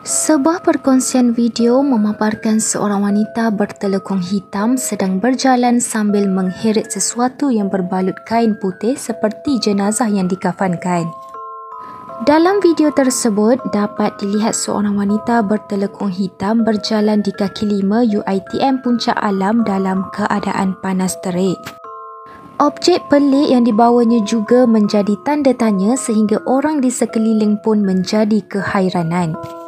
Sebuah perkongsian video memaparkan seorang wanita bertelekung hitam sedang berjalan sambil mengheret sesuatu yang berbalut kain putih seperti jenazah yang dikafankan. Dalam video tersebut, dapat dilihat seorang wanita bertelekung hitam berjalan di kaki 5 UiTM Puncak Alam dalam keadaan panas terik. Objek pelik yang dibawanya juga menjadi tanda tanya sehingga orang di sekeliling pun menjadi kehairanan.